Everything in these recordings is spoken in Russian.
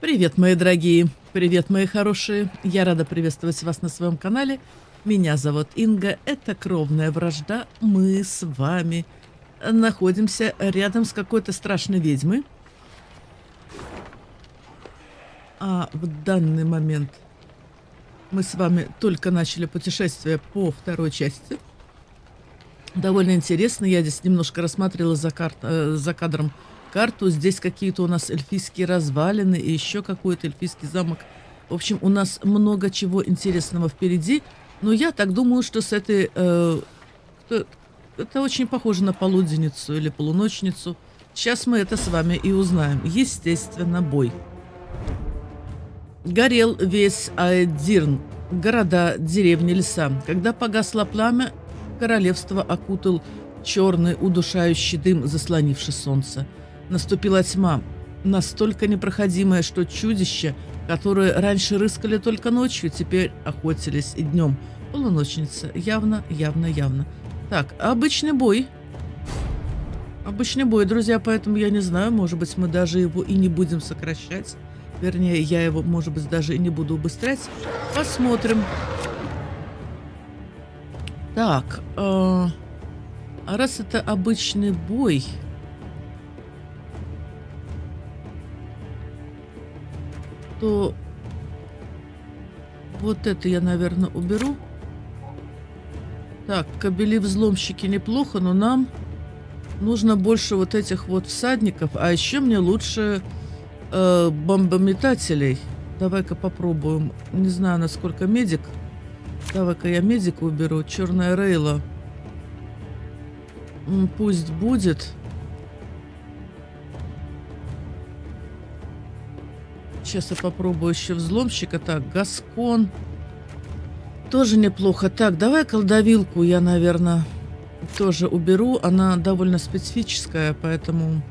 Привет, мои дорогие! Привет, мои хорошие! Я рада приветствовать вас на своем канале. Меня зовут Инга. Это кровная вражда. Мы с вами находимся рядом с какой-то страшной ведьмой. А в данный момент мы с вами только начали путешествие по второй части. Довольно интересно. Я здесь немножко рассматривала за кадром карту. Здесь какие-то у нас эльфийские развалины и еще какой-то эльфийский замок. В общем, у нас много чего интересного впереди. Но я так думаю, что с этой... это очень похоже на полуденницу или полуночницу. Сейчас мы это с вами и узнаем. Естественно, бой. Горел весь Аэдирн. Города, деревни, леса. Когда погасло пламя, королевство окутал черный удушающий дым, заслонивший солнце. Наступила тьма, настолько непроходимая, что чудища, которые раньше рыскали только ночью, теперь охотились и днем. Полуночница. Явно. Так, обычный бой. Обычный бой, друзья, поэтому я не знаю, может быть, мы даже его и не будем сокращать. Вернее, я его, может быть, даже и не буду убыстрять. Посмотрим. Так, а раз это обычный бой... то вот это я, наверное, уберу. Так, кобели-взломщики неплохо, но нам нужно больше вот этих вот всадников. А еще мне лучше бомбометателей. Давай-ка попробуем. Не знаю, насколько медик. Давай-ка я медика уберу. Черная Рейла. Пусть будет. Сейчас я попробую еще взломщика. Так, Гаскон. Тоже неплохо. Так, давай колдовилку я, наверное, тоже уберу. Она довольно специфическая, поэтому...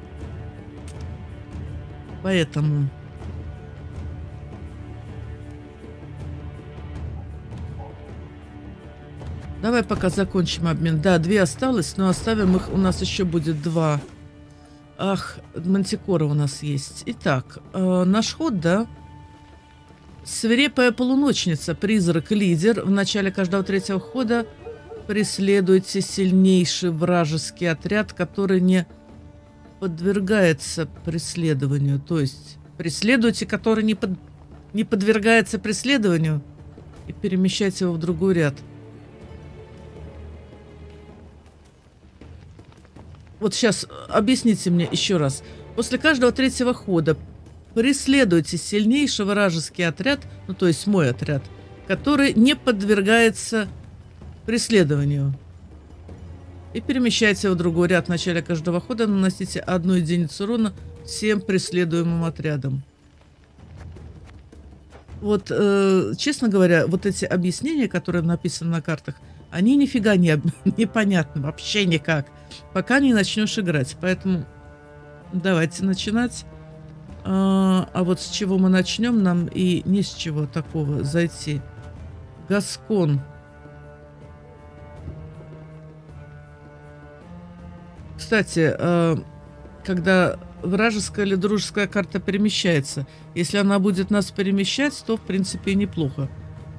Давай пока закончим обмен. Да, 2 осталось, но оставим их. У нас еще будет 2. Ах, мантикора у нас есть. Итак, наш ход, да? Свирепая полуночница, призрак-лидер. В начале каждого 3-го хода преследуйте сильнейший вражеский отряд, который не подвергается преследованию. То есть преследуйте, который не подвергается преследованию, и перемещайте его в другой ряд. Вот сейчас объясните мне еще раз. После каждого 3-го хода преследуйте сильнейший вражеский отряд, ну то есть мой отряд, который не подвергается преследованию. И перемещайте его в другой ряд. В начале каждого хода наносите 1 единицу урона всем преследуемым отрядам. Вот, честно говоря, вот эти объяснения, которые написаны на картах, они нифига не понятны, вообще никак, пока не начнешь играть. Поэтому давайте начинать. А вот с чего мы начнем, нам и не с чего такого зайти. Гаскон. Кстати, когда вражеская или дружеская карта перемещается, если она будет нас перемещать, то в принципе неплохо.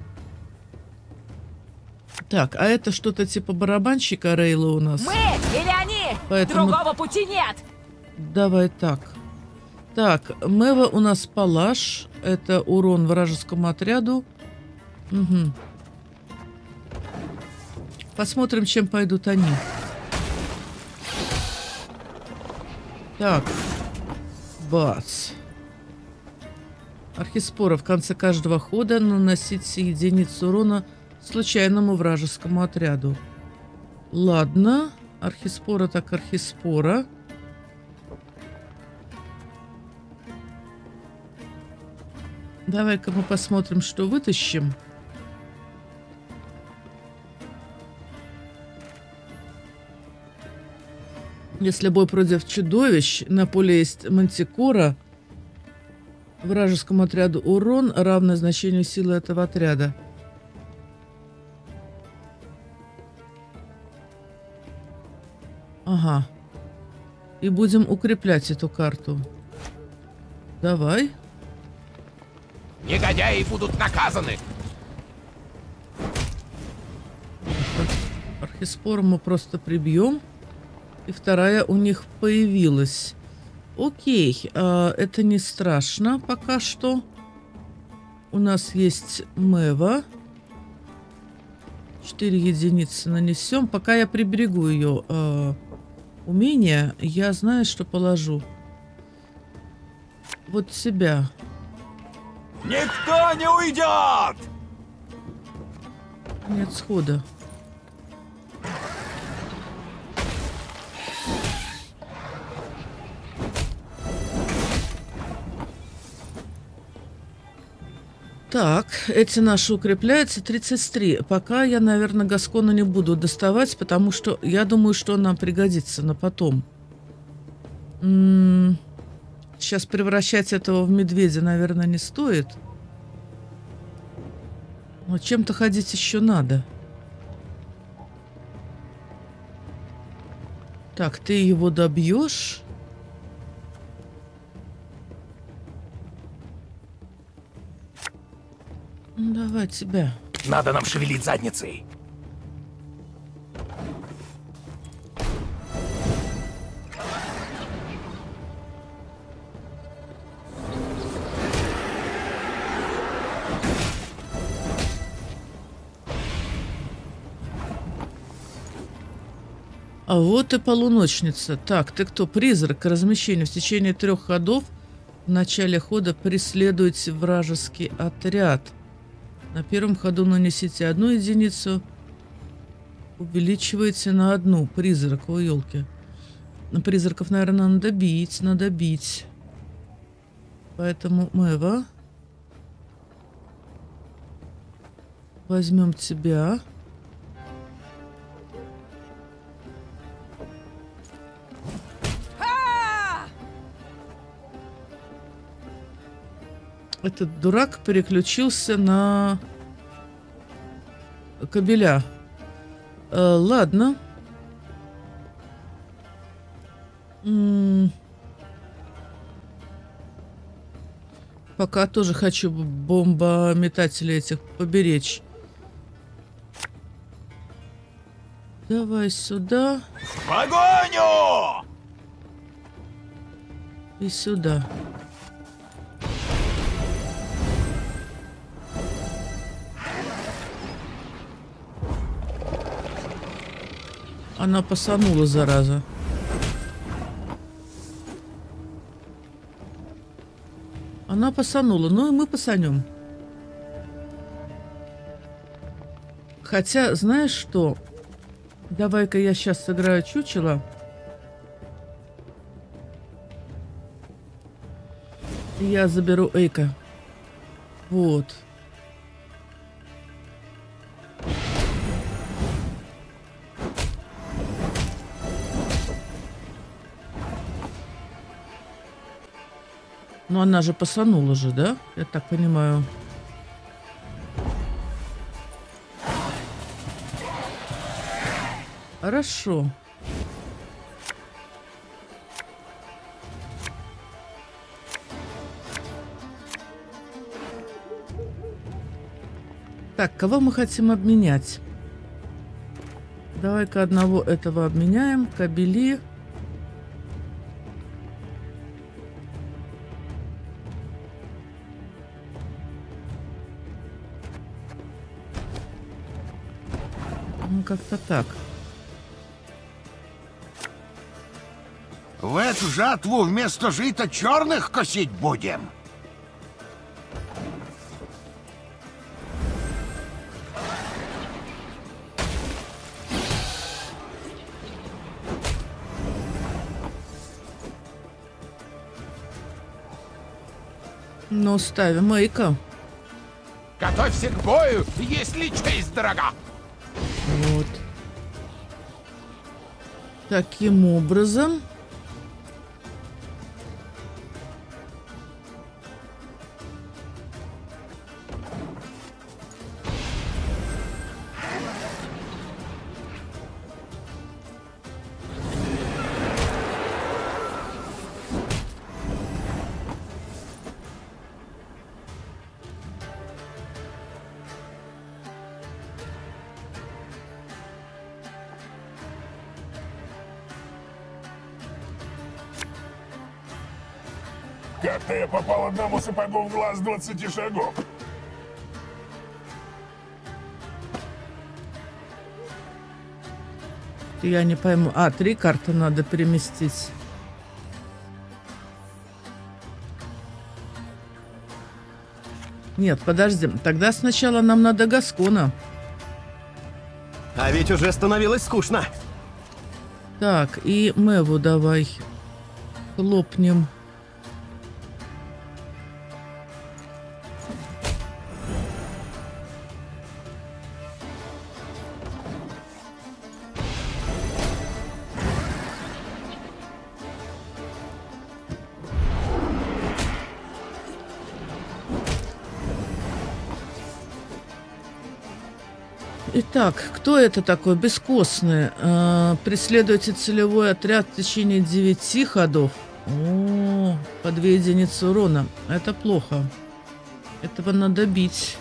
Так, а это что-то типа барабанщика Рейла у нас. Мы или они? Поэтому... Другого пути нет. Давай так. Так, Мэва у нас палаш. Это урон вражескому отряду. Угу. Посмотрим, чем пойдут они. Так. Бац. Архиспора. В конце каждого хода наносите единицу урона случайному вражескому отряду. Ладно. Архиспора так архиспора. Давай-ка мы посмотрим, что вытащим. Если бой против чудовищ, на поле есть мантикора. Вражескому отряду урон, равный значению силы этого отряда. Ага. И будем укреплять эту карту. Давай. Негодяи будут наказаны. Архиспору мы просто прибьем. И вторая у них появилась. Окей, это не страшно пока что. У нас есть Мэва. 4 единицы нанесем. Пока я приберегу ее умение, я знаю, что положу. Вот себя. Никто не уйдет! Нет схода. Так, эти наши укрепляются. 33. Пока я, наверное, Гаскона не буду доставать, потому что я думаю, что он нам пригодится на потом. Сейчас превращать этого в медведя, наверное, не стоит. Но чем-то ходить еще надо. Так, ты его добьешь. Давай тебя. Надо нам шевелить задницей. А вот и полуночница. Так, ты кто? Призрак. К размещению в течение 3 ходов в начале хода преследуйте вражеский отряд. На первом ходу нанесите 1 единицу. Увеличивайте на 1. Призрак. О, елки. На призраков, наверное, надо бить. Надо бить. Поэтому Мэва. Возьмем тебя. Этот дурак переключился на кабеля. Ладно. Пока тоже хочу бомбометателей этих поберечь. Давай сюда. В погоню! И сюда. Она посанула, зараза. Она посанула. Ну и мы посанем. Хотя, знаешь что? Давай-ка я сейчас сыграю чучело. И я заберу Эйка. Вот. Но она же посанула же, да? Я так понимаю. Хорошо. Так, кого мы хотим обменять? Давай-ка одного этого обменяем. Кабели. Ну, как-то так. В эту жатву вместо жита черных косить будем. Ну, ставим Эйка. Готовься к бою, если честь дорога. Вот. Таким образом. Как-то я попал одному сапогу в глаз 20 шагов. Я не пойму. 3 карты надо переместить. Нет, подожди. Тогда сначала нам надо Гаскона. А ведь уже становилось скучно. Так, и Мэву давай хлопнем. Итак, кто это такой бескостный? Преследуйте целевой отряд в течение 9 ходов. О, по 2 единицы урона. Это плохо. Этого надо бить.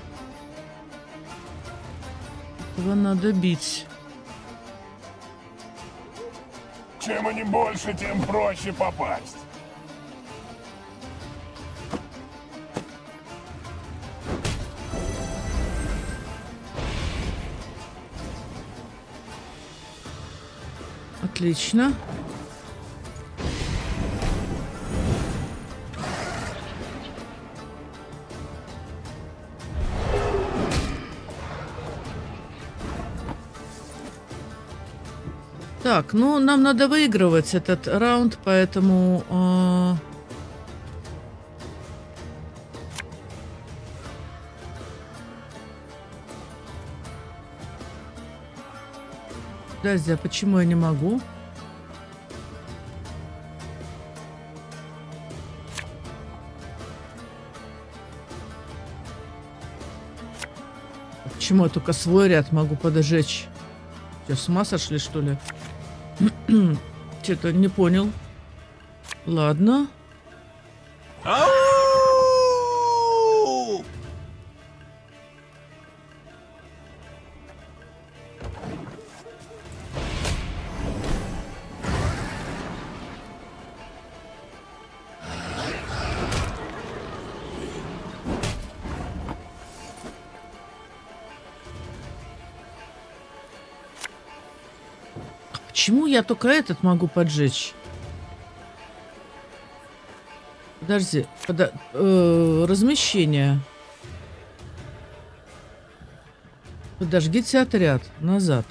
Этого надо бить. Чем они больше, тем проще попасть. Отлично. Так, ну нам надо выигрывать этот раунд, поэтому... Подожди, а почему я не могу? Почему я только свой ряд могу подожечь? Что, с ума сошли, что ли? Что-то не понял. Ладно. Почему я только этот могу поджечь? Подожди. Размещение. Подожгите отряд. Назад.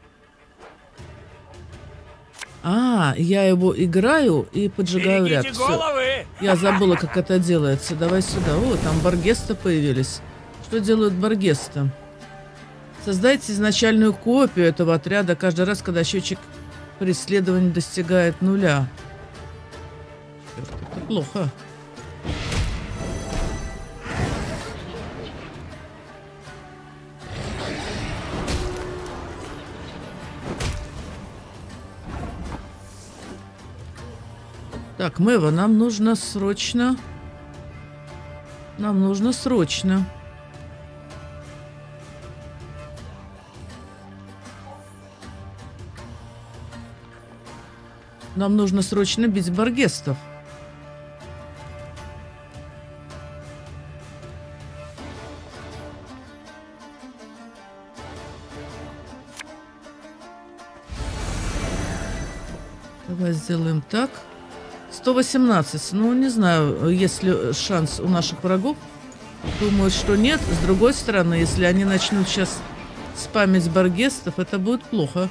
Я его играю и поджигаю ряд. Всё. Я забыла, как это делается. Давай сюда. О, там баргесты появились. Что делают баргесты? Создайте изначальную копию этого отряда каждый раз, когда счетчик преследования достигает 0. Черт, это плохо. Так, Мэва, нам нужно срочно. Нам нужно срочно. Нам нужно срочно бить баргестов. Давай сделаем так. 118. Ну, не знаю, есть ли шанс у наших врагов. Думаю, что нет. С другой стороны, если они начнут сейчас спамить баргестов, это будет плохо.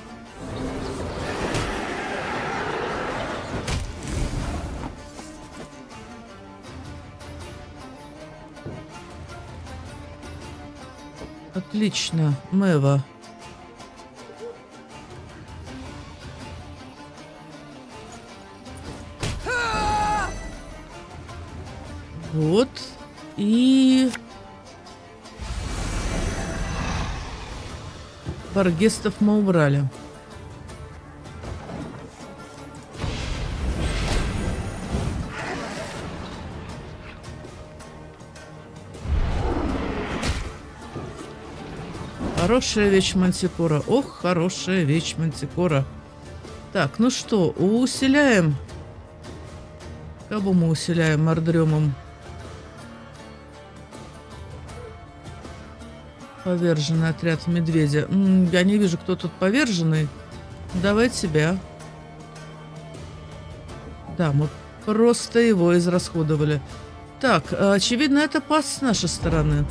Отлично, Мэва. Вот. И... баргестов мы убрали. Хорошая вещь Мантикора. Ох, хорошая вещь Мантикора. Так, ну что, усиляем Кого мы усиляем мордремом? Поверженный отряд медведя. Я не вижу, кто тут поверженный. Давай тебя. Да, мы просто его израсходовали. Так, очевидно, это пас с нашей стороны.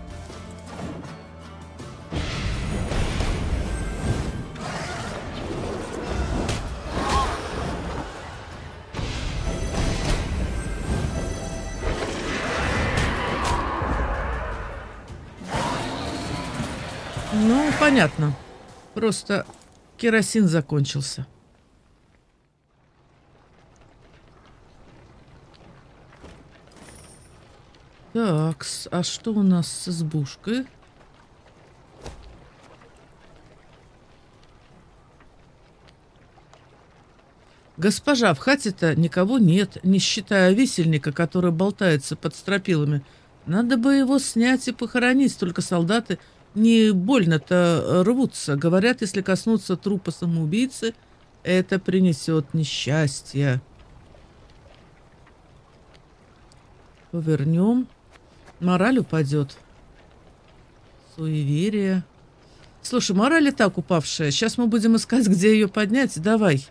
Ну, понятно. Просто керосин закончился. Так, а что у нас с избушкой? Госпожа, в хате-то никого нет, не считая висельника, который болтается под стропилами. Надо бы его снять и похоронить, только солдаты не больно-то рвутся. Говорят, если коснуться трупа самоубийцы, это принесет несчастье. Повернем. Мораль упадет. Суеверие. Слушай, мораль и так упавшая. Сейчас мы будем искать, где ее поднять. Давай.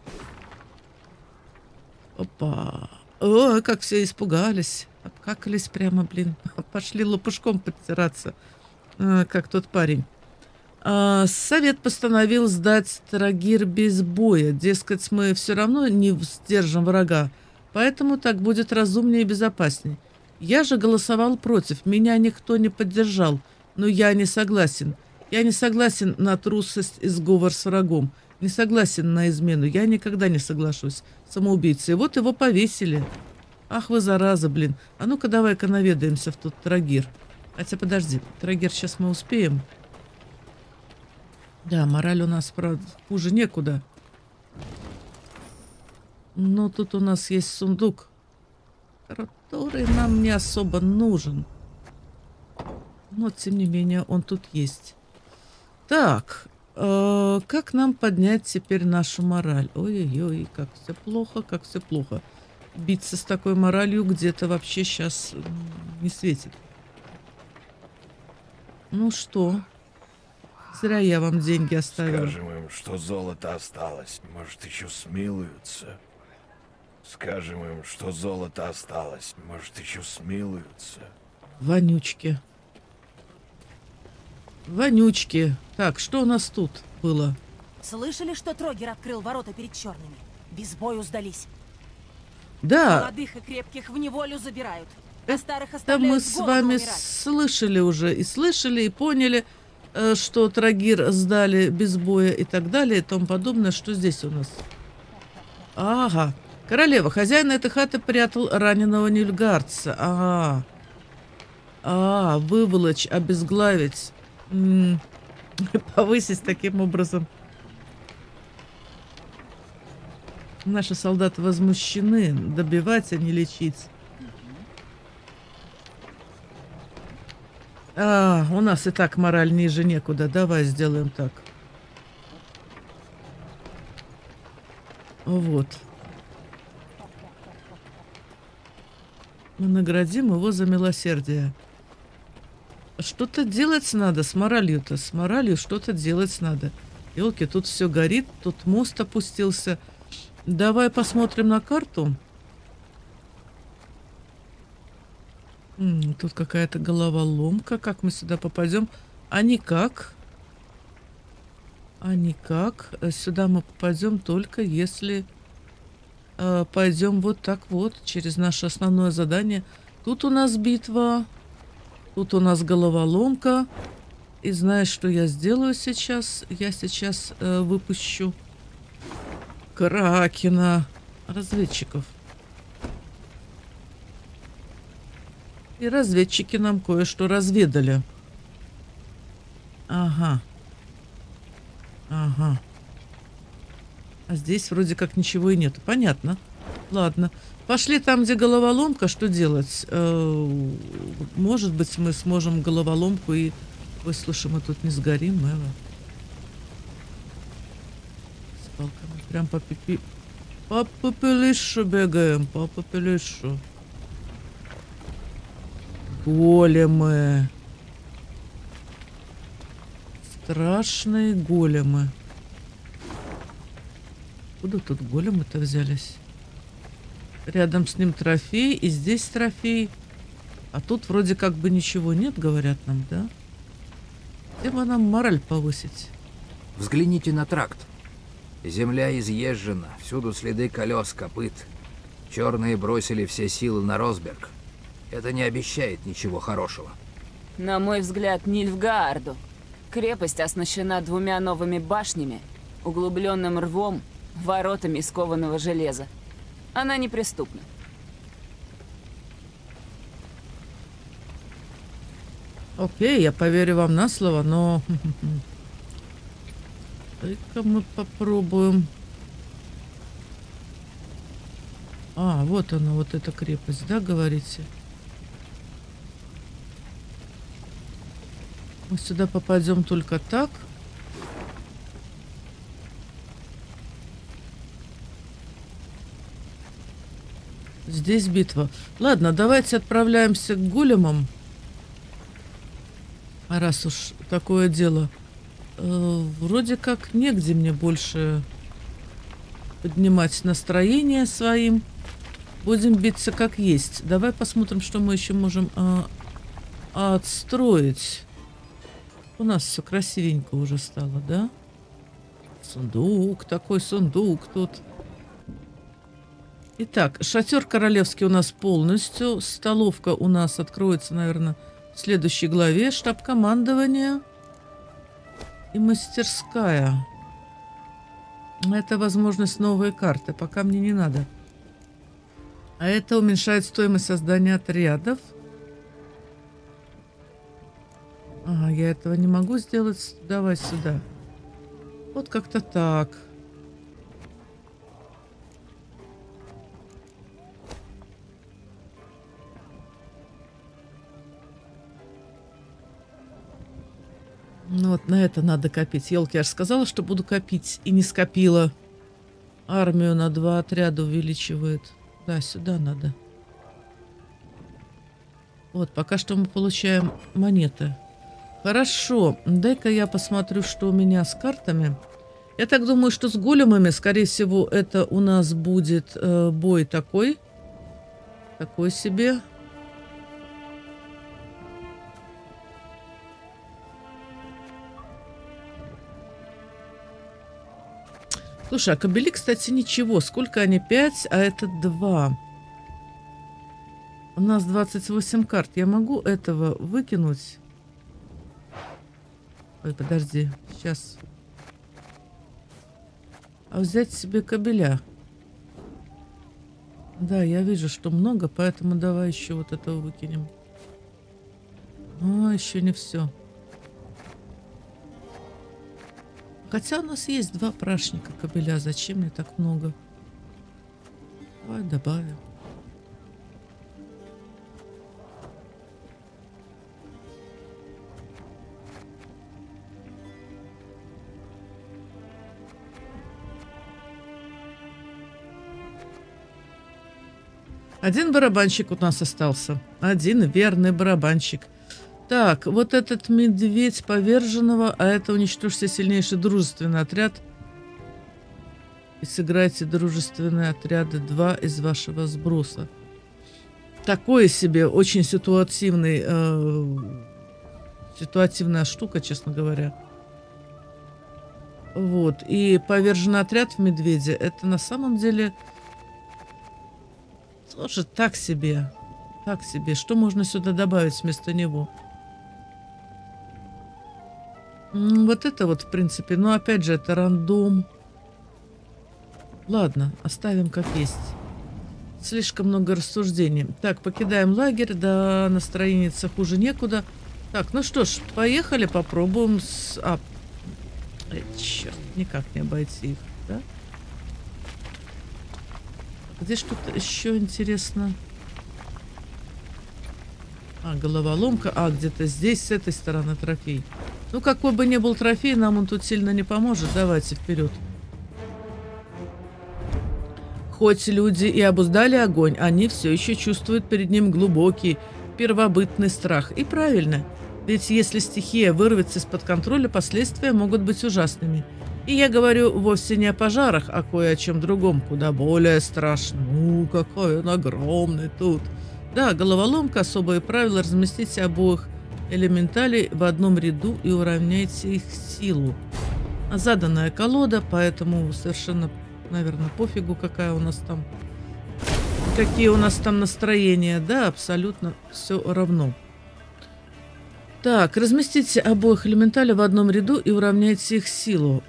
Опа. О, как все испугались. Обкакались прямо, блин. Пошли лопушком подтираться. Как тот парень. Совет постановил сдать Трагир без боя. Дескать, мы все равно не сдержим врага. Поэтому так будет разумнее и безопаснее. Я же голосовал против. Меня никто не поддержал. Но я не согласен. Я не согласен на трусость и сговор с врагом. Не согласен на измену. Я никогда не соглашусь. Самоубийцы. И вот его повесили. Ах вы зараза, блин. А ну-ка давай-ка наведаемся в тот Трагир. Хотя подожди. Трагир сейчас мы успеем. Да, мораль у нас, правда, хуже некуда. Но тут у нас есть сундук, который нам не особо нужен. Но, тем не менее, он тут есть. Так, как нам поднять теперь нашу мораль? Ой-ой-ой, как все плохо, как все плохо. Биться с такой моралью где-то вообще сейчас не светит. Ну что? Зря я вам деньги оставил. Скажем им, что золото осталось. Может, еще смилуются. Скажем им, что золото осталось. Может, еще смилуются. Вонючки. Вонючки. Так, что у нас тут было? Слышали, что Трогер открыл ворота перед черными? Без бою сдались. Да, Молодых и крепких в неволю забирают. А старых это оставляют мы с с голоду вами умирать. слышали уже. И слышали, и поняли, что Трагир сдали без боя и так далее, и тому подобное. Что здесь у нас? Ага. Королева, хозяин этой хаты прятал раненого нильгардца. Ага. Выволочь, обезглавить. Повысить таким образом. Наши солдаты возмущены. Добивать, а не лечить. У нас и так мораль ниже некуда. Давай сделаем так. Вот. Мы наградим его за милосердие. Что-то делать надо с моралью-то. С моралью что-то делать надо. Ёлки, тут все горит. Тут мост опустился. Давай посмотрим на карту. Тут какая-то головоломка. Как мы сюда попадем? А никак. А никак. Сюда мы попадем только если пойдем вот так вот. Через наше основное задание. Тут у нас битва. Тут у нас головоломка. И знаешь, что я сделаю сейчас? Я сейчас выпущу Кракена. Разведчиков. И разведчики нам кое-что разведали. Ага. Ага. А здесь вроде как ничего и нет. Понятно. Ладно. Пошли там, где головоломка. Что делать? Может быть, мы сможем головоломку и... Ой, слушай, мы тут не сгорим, Эва. С палками. Прям по пипи. По попелишу бегаем, по попелишу. Големы. Страшные големы. Откуда тут големы-то взялись? Рядом с ним трофей, и здесь трофей. А тут вроде как бы ничего нет, говорят нам, да? Где бы нам мораль повысить? Взгляните на тракт. Земля изъезжена, всюду следы колес, копыт. Черные бросили все силы на Росберг. Это не обещает ничего хорошего. На мой взгляд, Нильфгаарду. Крепость оснащена 2 новыми башнями, углубленным рвом, воротами из кованого железа. Она неприступна. Окей, я поверю вам на слово, но... Дай-ка мы попробуем. А, вот она, вот эта крепость, да, говорите? Мы сюда попадем только так. Здесь битва. Ладно, давайте отправляемся к големам. А раз уж такое дело, вроде как негде мне больше поднимать настроение своим. Будем биться как есть. Давай посмотрим, что мы еще можем отстроить. У нас все красивенько уже стало, да? Сундук, такой сундук тут. Итак, шатер королевский у нас полностью. Столовка у нас откроется, наверное, в следующей главе. Штаб командования и мастерская. Это возможность новой карты. Пока мне не надо. А это уменьшает стоимость создания отрядов. Ага, я этого не могу сделать. Давай сюда. Вот как-то так. Ну вот на это надо копить. Елки, я же сказала, что буду копить. И не скопила. Армию на 2 отряда увеличивает. Да, сюда надо. Вот, пока что мы получаем монеты. Хорошо. Дай-ка я посмотрю, что у меня с картами. Я так думаю, что с големами, скорее всего, это у нас будет бой такой. Такой себе. Слушай, а кобели, кстати, ничего. Сколько они? 5, а это 2. У нас 28 карт. Я могу этого выкинуть? Ой, подожди. Сейчас. А взять себе кобеля. Да, я вижу, что много, поэтому давай еще вот этого выкинем. О, еще не все. Хотя у нас есть 2 прашника кобеля. Зачем мне так много? Давай добавим. Один барабанщик у нас остался. Один верный барабанщик. Так, вот этот медведь поверженного, а это уничтожьте сильнейший дружественный отряд. И сыграйте дружественные отряды 2 из вашего сброса. Такое себе, очень ситуативная штука, честно говоря. Вот, и поверженный отряд в медведе, это на самом деле тоже так себе. Так себе. Что можно сюда добавить вместо него? Вот это вот, в принципе. Но опять же, это рандом. Ладно, оставим как есть. Слишком много рассуждений. Так, покидаем лагерь. Да, настроение хуже некуда. Так, ну что ж, поехали, попробуем с... черт, никак не обойти их, да? Где что-то еще интересно? Головоломка. Где-то здесь, с этой стороны трофей. Ну, какой бы ни был трофей, нам он тут сильно не поможет. Давайте вперед. Хоть люди и обуздали огонь, они все еще чувствуют перед ним глубокий, первобытный страх. И правильно, ведь если стихия вырвется из-под контроля, последствия могут быть ужасными. И я говорю вовсе не о пожарах, а кое о чем другом, куда более страшном. Какой он огромный тут. Да, головоломка, особое правило: разместите обоих элементалей в одном ряду и уравняйте их силу. Заданная колода, поэтому совершенно, наверное, пофигу, какая у нас там, какие у нас там настроения. Да, абсолютно все равно. Так, разместите обоих элементалей в одном ряду и уравняйте их силу.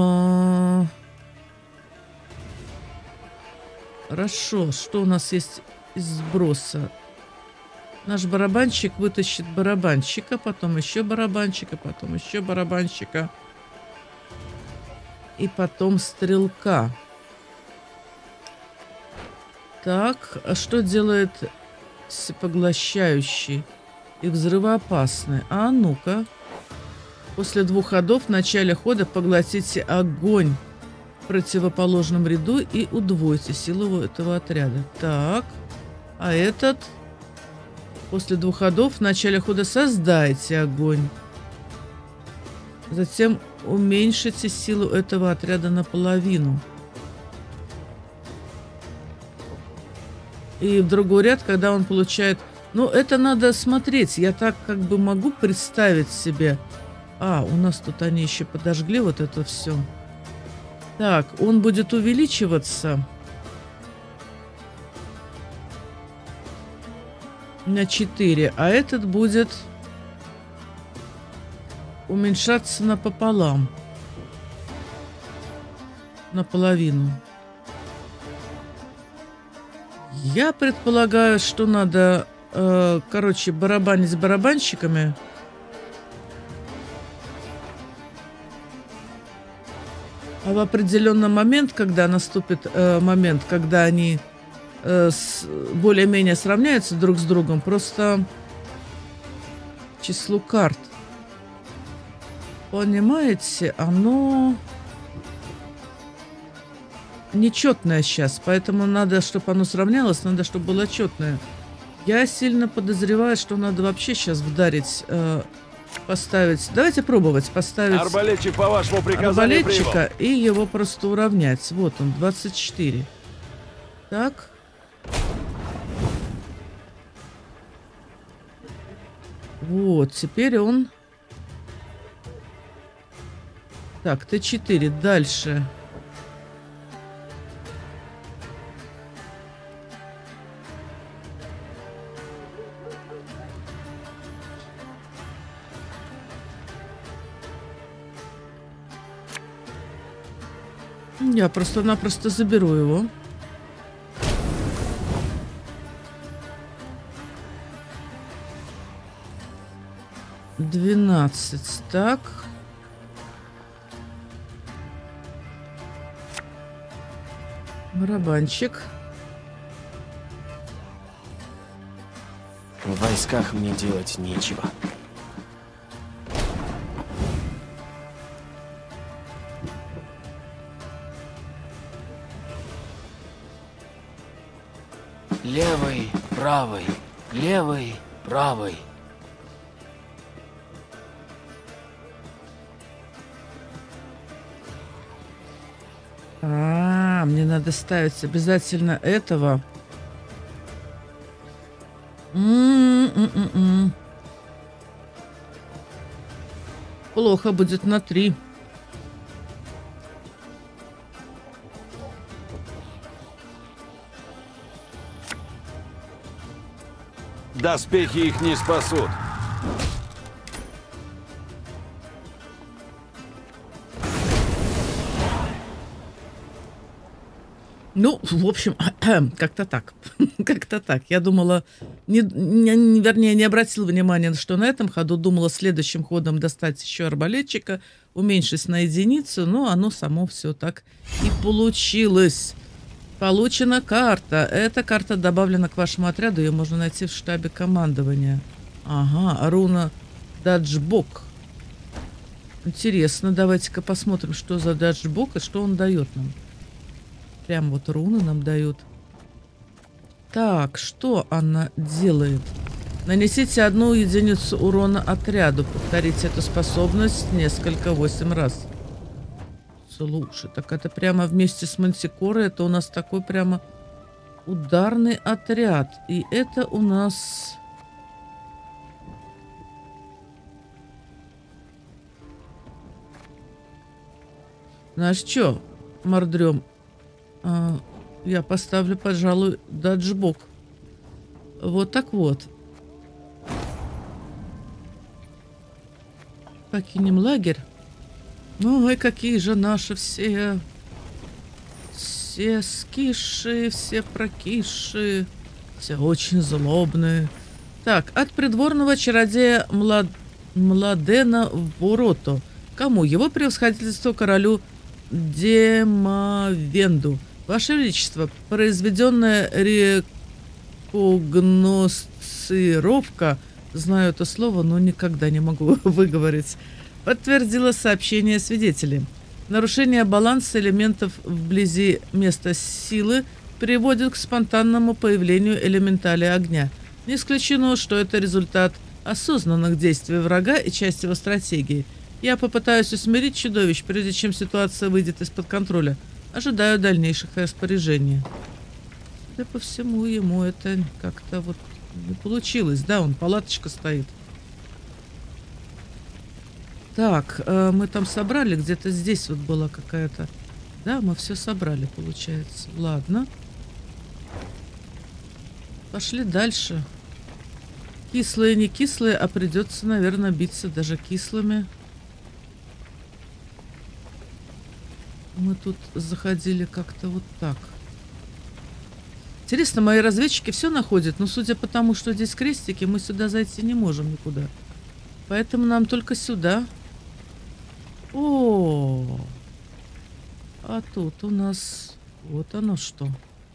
Хорошо, что у нас есть из сброса? Наш барабанщик вытащит барабанщика, потом еще барабанщика, потом еще барабанщика. И потом стрелка. Так, а что делает всепоглощающий и взрывоопасный? А ну-ка. После 2 ходов в начале хода поглотите огонь в противоположном ряду и удвойте силу этого отряда. Так, а этот... После 2 ходов в начале хода создайте огонь. Затем уменьшите силу этого отряда наполовину. И в другой ряд, когда он получает... Ну, это надо смотреть. Я так как бы могу представить себе... А, у нас тут они еще подожгли вот это все. Так, он будет увеличиваться на 4, а этот будет уменьшаться напополам. Наполовину. Я предполагаю, что надо, короче, барабанить с барабанщиками. А в определенный момент, когда наступит момент, когда они более-менее сравняются друг с другом, просто число карт, понимаете, оно нечетное сейчас, поэтому надо, чтобы оно сравнялось, надо, чтобы было четное. Я сильно подозреваю, что надо вообще сейчас вдарить, поставить. Давайте пробовать поставить Арбалетчик по вашему приказанию арбалетчика и его просто уравнять. Вот он, 24. Так. Вот, теперь он... Так, Т4. Дальше. Я просто-напросто заберу его. «12». Так. Барабанщик. В войсках мне делать нечего. Левый, правый, левый, правый. Мне надо ставить обязательно этого. Плохо будет на 3. Доспехи их не спасут. Ну, в общем, как-то так. Как-то так. Я думала, вернее, не обратила внимания, что на этом ходу. Думала следующим ходом достать еще арбалетчика, уменьшить на 1, но оно само все так и получилось. Получена карта. Эта карта добавлена к вашему отряду. Ее можно найти в штабе командования. Ага, руна Даджбок. Интересно, давайте-ка посмотрим, что за Даджбок и что он дает нам. Прям вот руны нам дают. Так, что она делает? Нанесите 1 единицу урона отряду. Повторите эту способность 8 раз. Слушай, так это прямо вместе с Мантикорой. Это у нас такой прямо ударный отряд. И это у нас... Знаешь что, мордрем? Я поставлю, пожалуй, даджбок. Вот так вот. Покинем лагерь. Ой, какие же наши все скиши, все прокиши. Все очень злобные. Так, от придворного чародея Младена Ворото. Кому? Его превосходительству королю Демавенду. Ваше Величество, произведенная рекогносцировка, знаю это слово, но никогда не могу выговорить, подтвердила сообщение свидетелей. Нарушение баланса элементов вблизи места силы приводит к спонтанному появлению элементаля огня. Не исключено, что это результат осознанных действий врага и часть его стратегии. Я попытаюсь усмирить чудовищ, прежде чем ситуация выйдет из-под контроля. Ожидаю дальнейших распоряжений. Да по всему ему это как-то вот не получилось. Да, он палаточка стоит. Так, мы там собрали, где-то здесь вот была какая-то... Да, мы все собрали, получается. Ладно. Пошли дальше. Кислые, не кислые, а придется, наверное, биться даже кислыми. Мы тут заходили как-то вот так. Интересно, мои разведчики все находят, но судя по тому, что здесь крестики, мы сюда зайти не можем никуда. Поэтому нам только сюда. О, а тут у нас вот оно что.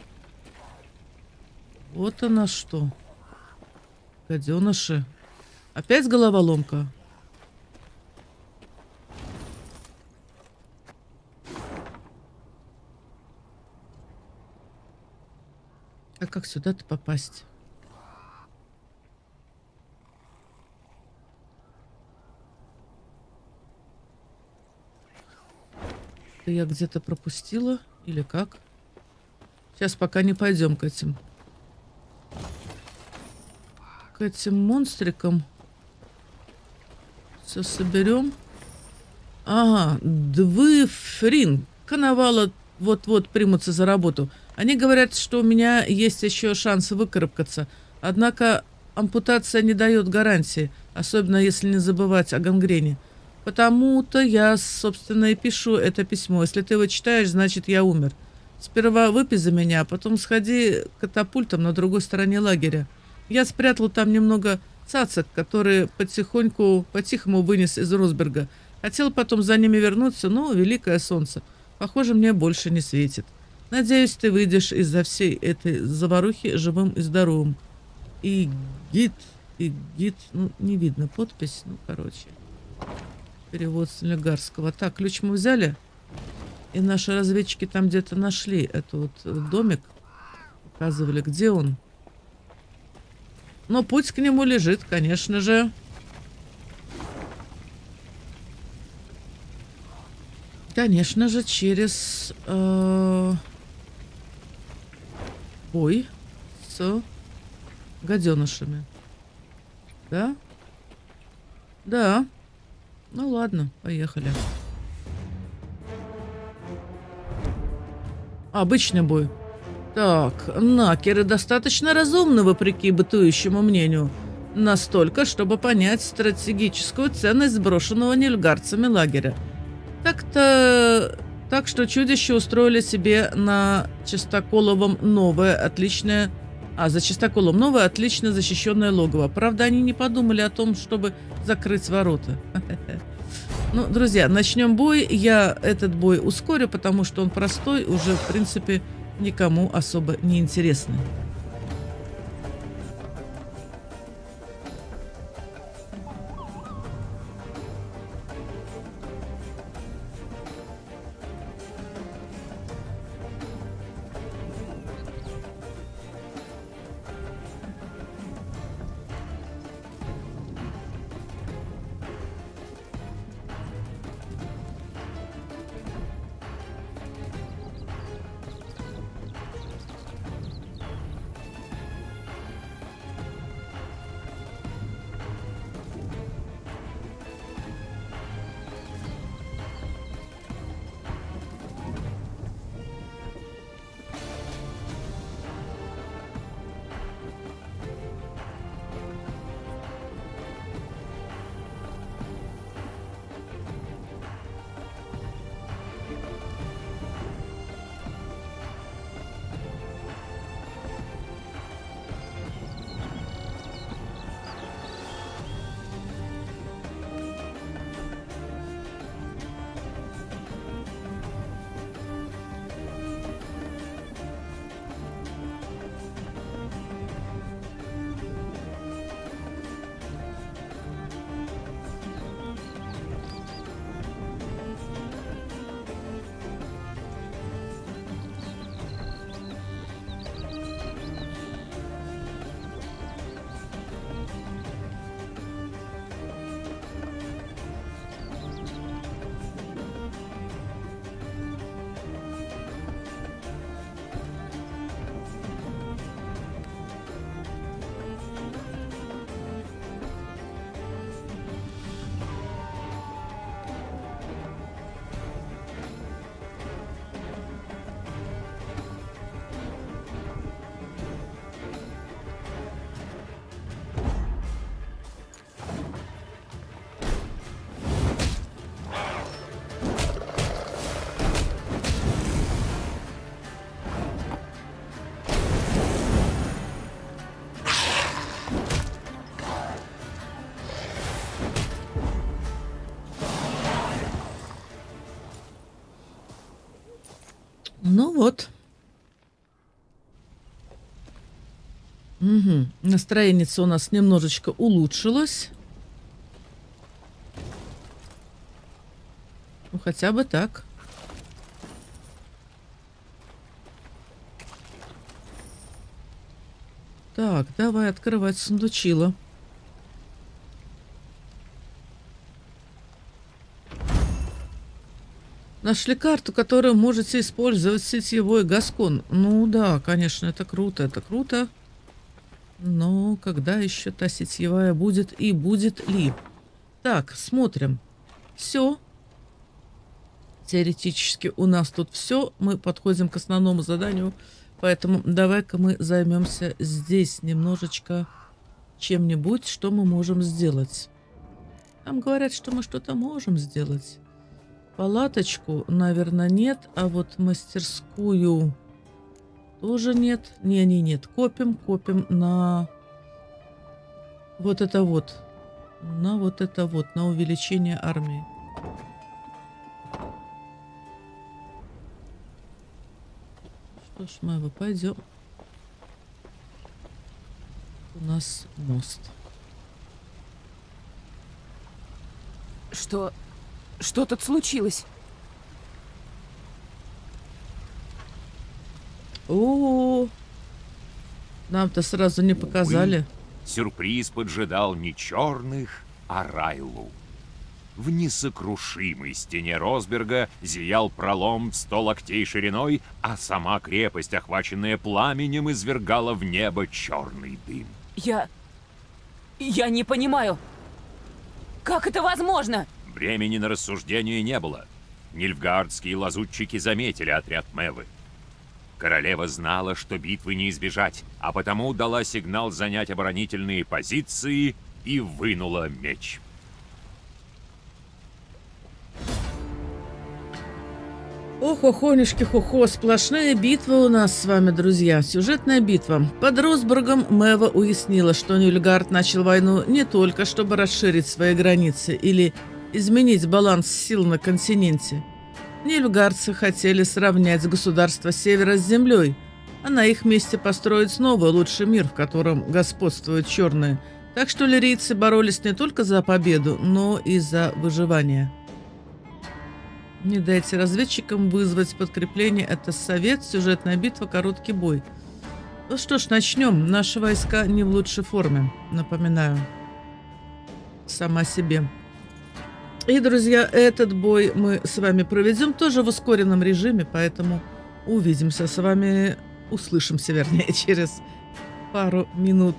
Вот оно что. Гаденыши. Опять головоломка. А как сюда-то попасть? Это я где-то пропустила? Или как? Сейчас пока не пойдем к этим. К этим монстрикам. Все соберем. Ага, Двифрин. Коновала вот-вот примутся за работу. Они говорят, что у меня есть еще шанс выкарабкаться. Однако ампутация не дает гарантии, особенно если не забывать о гангрене. Потому-то я, собственно, и пишу это письмо. Если ты его читаешь, значит, я умер. Сперва выпей за меня, а потом сходи катапультом на другой стороне лагеря. Я спрятал там немного цацок, которые по-тихому вынес из Росберга. Хотел потом за ними вернуться, но великое солнце, похоже, мне больше не светит. Надеюсь, ты выйдешь из-за всей этой заварухи живым и здоровым. И гид, ну, не видно подпись, ну, короче. Перевод с Легарского. Так, ключ мы взяли. И наши разведчики там где-то нашли этот вот домик. Показывали, где он. Но путь к нему лежит, конечно же. Конечно же, через бой с гаденышами. Да? Да. Ну ладно, поехали. Обычный бой. Так, накеры достаточно разумны, вопреки бытующему мнению. Настолько, чтобы понять стратегическую ценность сброшенного нильфгарцами лагеря. Так что чудища устроили себе на Чистоколовом новое, отличное... за Чистоколом новое, отлично защищенное логово. Правда, они не подумали о том, чтобы закрыть ворота. Ну, друзья, начнем бой. Я этот бой ускорю, потому что он простой, уже, в принципе, никому особо не интересный. Ну вот. Угу. Настроение у нас немножечко улучшилось. Ну, хотя бы так. Так, давай открывать сундучило. Нашли карту, которую можете использовать сетевой Гаскон. Ну да, конечно, это круто, это круто. Но когда еще та сетевая будет и будет ли? Так, смотрим. Все. Теоретически у нас тут все. Мы подходим к основному заданию. Поэтому давай-ка мы займемся здесь немножечко чем-нибудь, что мы можем сделать. Там говорят, что мы что-то можем сделать. Палаточку, наверное, нет. А вот мастерскую тоже нет. Нет. Копим на вот это вот. На вот это вот. На увеличение армии. Что ж, мы пойдем. У нас мост. Что тут случилось? О, нам-то сразу не показали. Увы, сюрприз поджидал не черных, а Райлу. В несокрушимой стене Росберга зиял пролом в 100 локтей шириной, а сама крепость, охваченная пламенем, извергала в небо черный дым. Я не понимаю. Как это возможно? Времени на рассуждение не было. Нильфгаардские лазутчики заметили отряд Мэвы. Королева знала, что битвы не избежать, а потому дала сигнал занять оборонительные позиции и вынула меч. Ох-охонюшки-хо-хо, сплошные битвы у нас с вами, друзья. Сюжетная битва. Под Росбергом Мэва уяснила, что Нильфгаард начал войну не только, чтобы расширить свои границы или изменить баланс сил на континенте. Нильфгаардцы хотели сравнять государство Севера с землей, а на их месте построить новый лучший мир, в котором господствуют черные. Так что лирийцы боролись не только за победу, но и за выживание. Не дайте разведчикам вызвать подкрепление. Это совет, сюжетная битва, короткий бой. Ну что ж, начнем. Наши войска не в лучшей форме, напоминаю. Сама себе. И, друзья, этот бой мы с вами проведем тоже в ускоренном режиме, поэтому увидимся с вами, услышимся, вернее, через пару минут.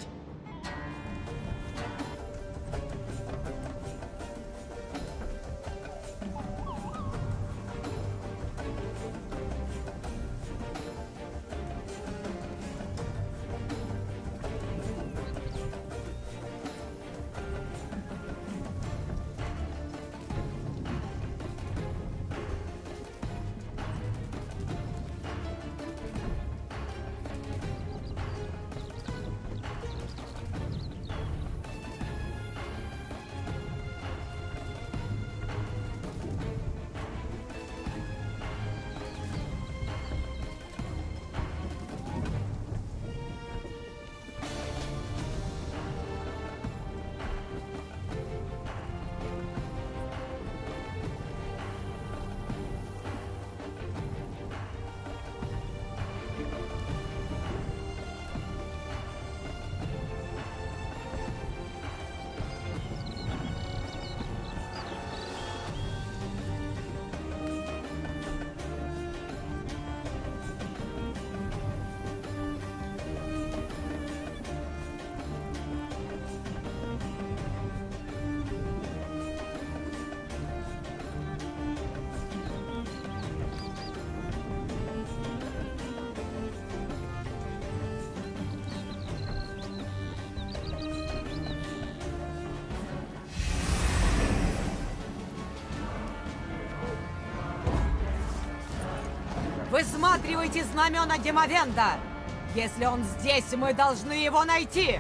Высматривайте знамена Демовенда! Если он здесь, мы должны его найти!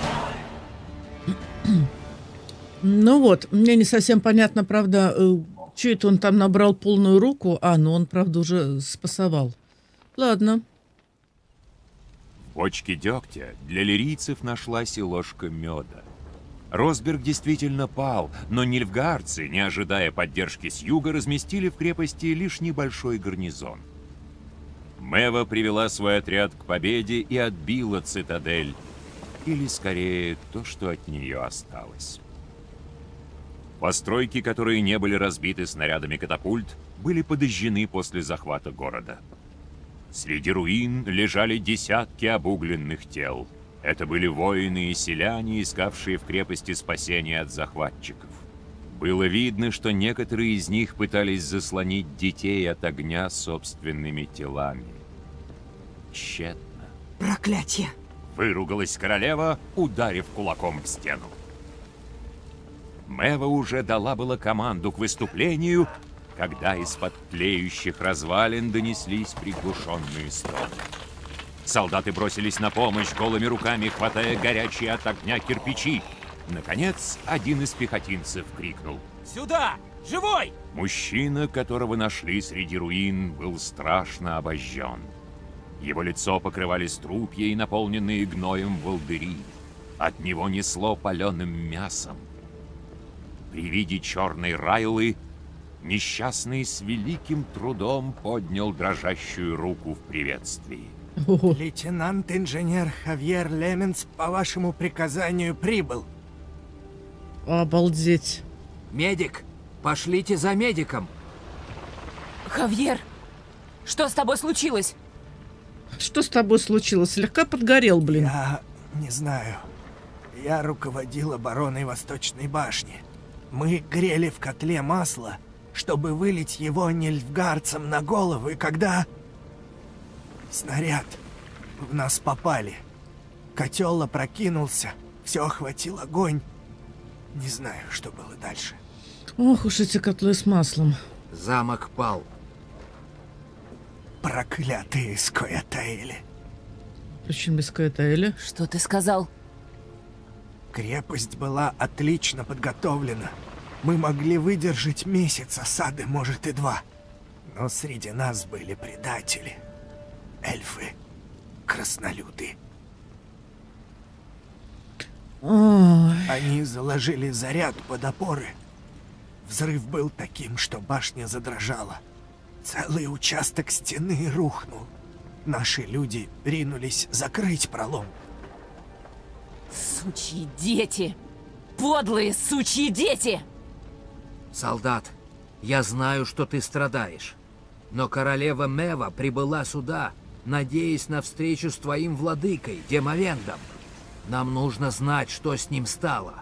Ну вот, мне не совсем понятно, правда, Че это он там набрал полную руку? Ну он, правда, уже спасовал. Ладно. В бочке дегтя для лирийцев нашлась и ложка меда. Росберг действительно пал, но нильфгаарцы, не ожидая поддержки с юга, разместили в крепости лишь небольшой гарнизон. Мэва привела свой отряд к победе и отбила цитадель, или скорее то, что от нее осталось. Постройки, которые не были разбиты снарядами катапульт, были подожжены после захвата города. Среди руин лежали десятки обугленных тел. Это были воины и селяне, искавшие в крепости спасения от захватчиков. Было видно, что некоторые из них пытались заслонить детей от огня собственными телами. Тщетно. Проклятие! Выругалась королева, ударив кулаком в стену. Мэва уже дала была команду к выступлению, когда из-под тлеющих развалин донеслись приглушенные стоны. Солдаты бросились на помощь голыми руками, хватая горячие от огня кирпичи. Наконец, один из пехотинцев крикнул: «Сюда! Живой!» Мужчина, которого нашли среди руин, был страшно обожжен. Его лицо покрывали струпья и наполненные гноем волдыри. От него несло паленым мясом. При виде черной Райлы несчастный с великим трудом поднял дрожащую руку в приветствии. Лейтенант-инженер Хавьер Леменс по вашему приказанию прибыл. Обалдеть. Медик, пошлите за медиком. Хавьер, что с тобой случилось? Что с тобой случилось? Слегка подгорел, блин. Я не знаю. Я руководил обороной Восточной башни. Мы грели в котле масло, чтобы вылить его нильфгаарцам на головы, когда... снаряд. В нас попали. Котел опрокинулся, все охватил огонь. Не знаю, что было дальше. Ох уж эти котлы с маслом. Замок пал. Проклятые Скоятаэли. Причем без Скоятаэли? Что ты сказал? Крепость была отлично подготовлена. Мы могли выдержать месяц осады, может и 2. Но среди нас были предатели. Эльфы. Краснолюды. Ой. Они заложили заряд под опоры. Взрыв был таким, что башня задрожала. Целый участок стены рухнул. Наши люди ринулись закрыть пролом. Сучьи дети! Подлые сучьи дети! Солдат, я знаю, что ты страдаешь. Но королева Мэва прибыла сюда, надеясь на встречу с твоим владыкой, Демовендом. Нам нужно знать, что с ним стало.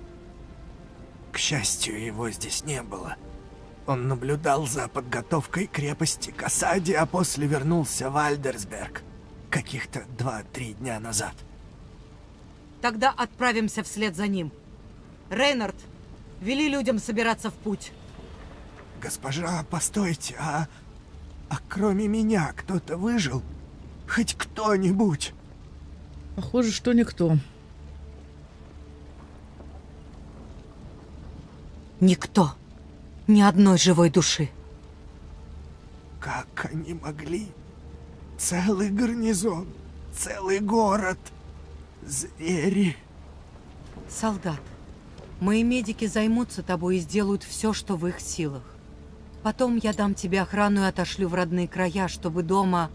К счастью, его здесь не было. Он наблюдал за подготовкой крепости к осаде, а после вернулся в Альдерсберг. Каких-то 2-3 дня назад. Тогда отправимся вслед за ним. Рейнард, вели людям собираться в путь. Госпожа, постойте, а кроме меня кто-то выжил? Хоть кто-нибудь? Похоже, что никто. Никто. Ни одной живой души. Как они могли? Целый гарнизон, целый город. Звери. Солдат, мои медики займутся тобой и сделают все, что в их силах. Потом я дам тебе охрану и отошлю в родные края, чтобы дома...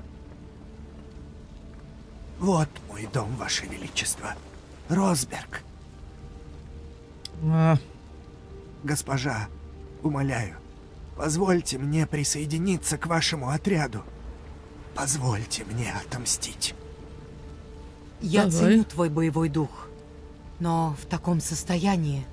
Вот мой дом, Ваше Величество. Росберг. Госпожа, умоляю, позвольте мне присоединиться к вашему отряду. Позвольте мне отомстить. Я ценю твой боевой дух, но в таком состоянии...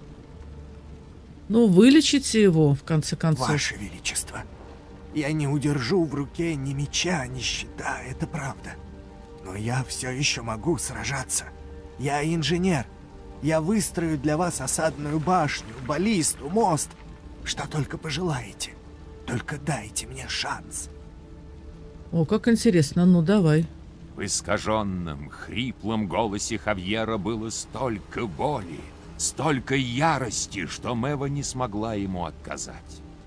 Ну, вылечите его, в конце концов. Ваше Величество, я не удержу в руке ни меча, ни щита, это правда. Но я все еще могу сражаться. Я инженер. Я выстрою для вас осадную башню, баллисту, мост. Что только пожелаете. Только дайте мне шанс. О, как интересно. Ну, давай. В искаженном, хриплом голосе Хавьера было столько боли, столько ярости, что Мэва не смогла ему отказать.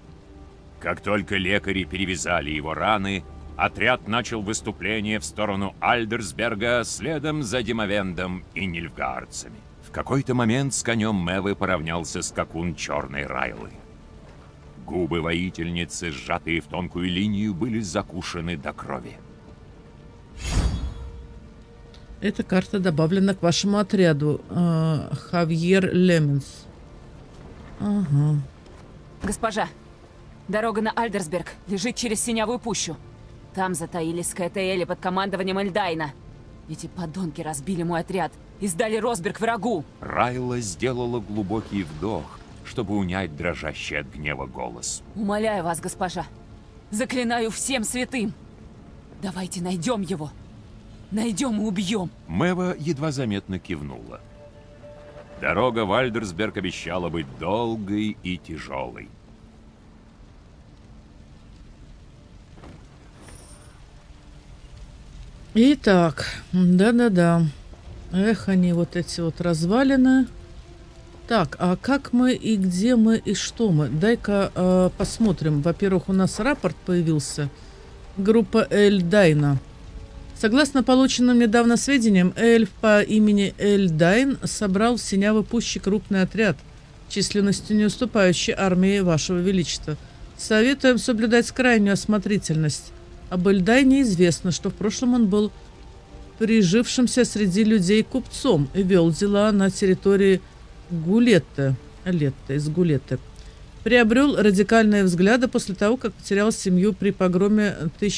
Как только лекари перевязали его раны, отряд начал выступление в сторону Альдерсберга следом за Демовендом и нильфгаарцами. В какой-то момент с конем Мевы поравнялся скакун черной Райлы. Губы воительницы, сжатые в тонкую линию, были закушены до крови. Эта карта добавлена к вашему отряду. Хавьер Леменс. Ага. Госпожа, дорога на Альдерсберг лежит через Синявую пущу. Там затаились Скайтеэли под командованием Эльдайна. Эти подонки разбили мой отряд и сдали Росберг врагу. Райла сделала глубокий вдох, чтобы унять дрожащий от гнева голос. Умоляю вас, госпожа, заклинаю всем святым. Давайте найдем его. Найдем и убьем. Мева едва заметно кивнула. Дорога в Альдерсберг обещала быть долгой и тяжелой. Итак, да-да-да. Эх, они вот эти вот развалины. Так, а как мы и где мы и что мы? Дай-ка посмотрим. Во-первых, у нас рапорт появился. Группа Эльдайна. Согласно полученным недавно сведениям, эльф по имени Эльдайн собрал в Синявой пуще крупный отряд, численностью не уступающей армии Вашего Величества. Советуем соблюдать крайнюю осмотрительность. Об Эльдайне известно, что в прошлом он был прижившимся среди людей купцом и вел дела на территории Гулетта, из Гулетты. Приобрел радикальные взгляды после того, как потерял семью при погроме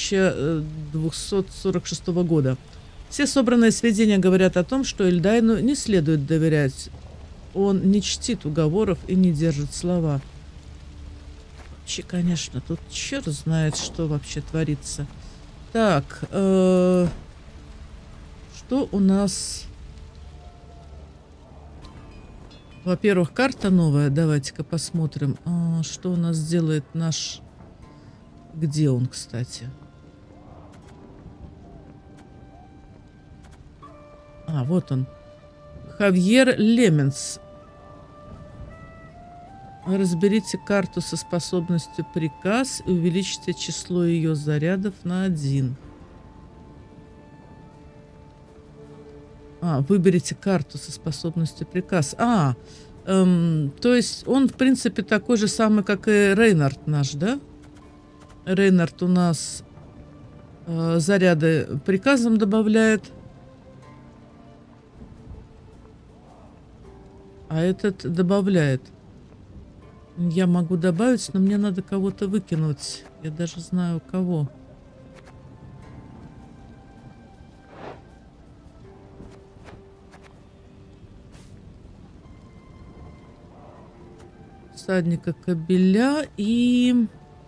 1246 года. Все собранные сведения говорят о том, что Эльдайну не следует доверять. Он не чтит уговоров и не держит слова. Вообще, конечно, тут черт знает, что вообще творится. Так, что у нас... Во-первых, карта новая. Давайте-ка посмотрим, что у нас делает наш... Где он, кстати? Вот он. Хавьер Леменс. Разберите карту со способностью приказ и увеличьте число ее зарядов на 1. Выберите карту со способностью приказ. То есть он, в принципе, такой же самый, как и Рейнард наш, да? Рейнард у нас заряды приказом добавляет. А этот добавляет. Я могу добавить, но мне надо кого-то выкинуть. Я даже знаю, кого. Всадника Кобеля и...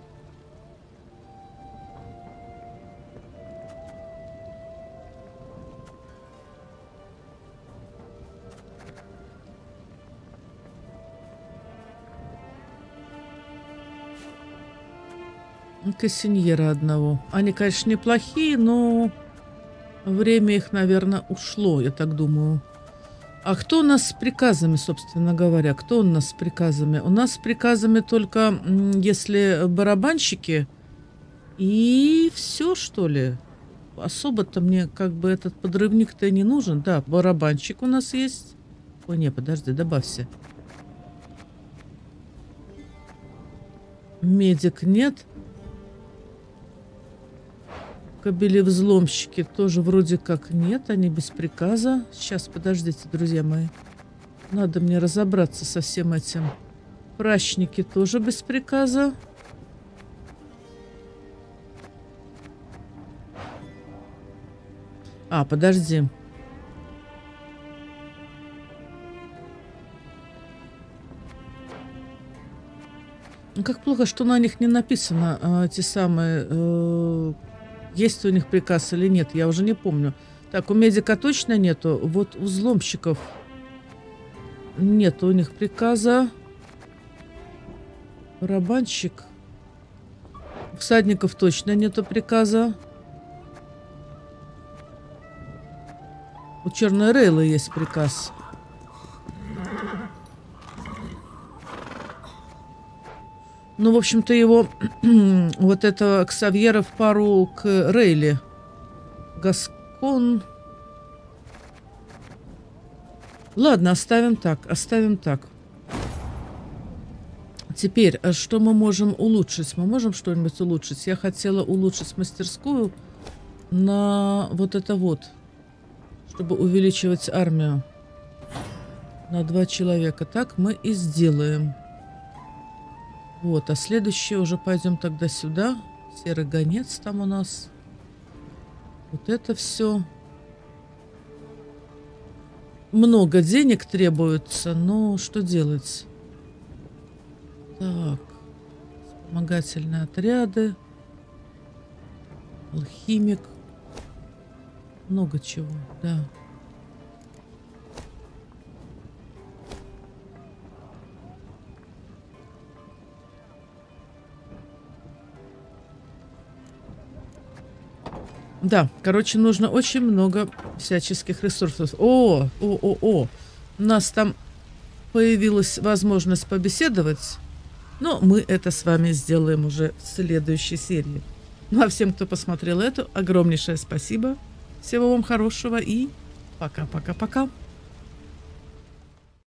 Кассиньера одного. Они, конечно, неплохие, но время их, наверное, ушло, я так думаю. А кто у нас с приказами, собственно говоря? Кто у нас с приказами? У нас с приказами только, если барабанщики, и все, что ли. Особо-то мне как бы этот подрывник-то не нужен. Да, барабанщик у нас есть. Ой, не, подожди, добавься. Медик нет. Кобели-взломщики тоже вроде как нет, они без приказа. Сейчас, подождите, друзья мои. Надо мне разобраться со всем этим. Прачники тоже без приказа. Подожди. Как плохо, что на них не написано те самые... Есть у них приказ или нет, я уже не помню. Так, у медика точно нету. Вот у взломщиков нет у них приказа. Барабанщик. У всадников точно нету приказа. У Черной Рейлы есть приказ. Ну, в общем-то, его вот это Ксавьера в пару к Рейли. Гаскон. Ладно, оставим так, оставим так. Теперь, а что мы можем улучшить? Мы можем что-нибудь улучшить? Я хотела улучшить мастерскую на вот это вот, чтобы увеличивать армию на 2 человека. Так мы и сделаем. Вот, а следующее уже пойдем тогда сюда. Серый гонец там у нас. Вот это все. Много денег требуется, но что делать? Так. Вспомогательные отряды. Алхимик. Много чего, да. Да, короче, нужно очень много всяческих ресурсов. О! У нас там появилась возможность побеседовать, но мы это с вами сделаем уже в следующей серии. Ну а всем, кто посмотрел эту, огромнейшее спасибо. Всего вам хорошего и пока-пока-пока.